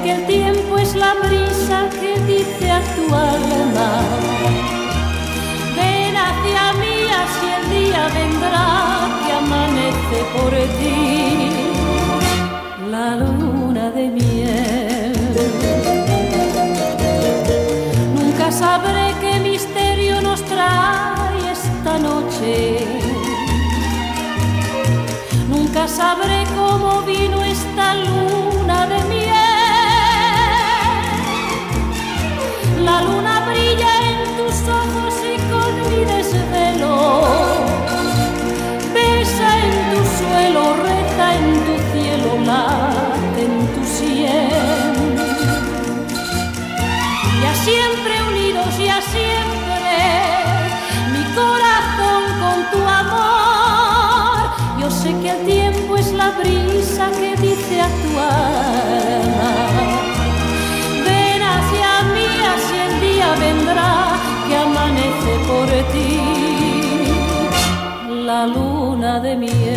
que el tiempo es la brisa que dice a tu alma: ven hacia mí, así el día vendrá que amanece por ti. La luna de miel. Nunca sabré qué misterio nos trae esta noche. Nunca sabré cómo vino esta luna de miel. La luna brilla en tus ojos y con mi desvelo besa en tu suelo, reza en tu cielo, late en tu sien. Ya siempre unidos, ya siempre, mi corazón con tu amor. Yo sé que el tiempo es la brisa que dice a tu alma: ven hacia mí, así el día vendrá que amanece por ti. La luna de miel.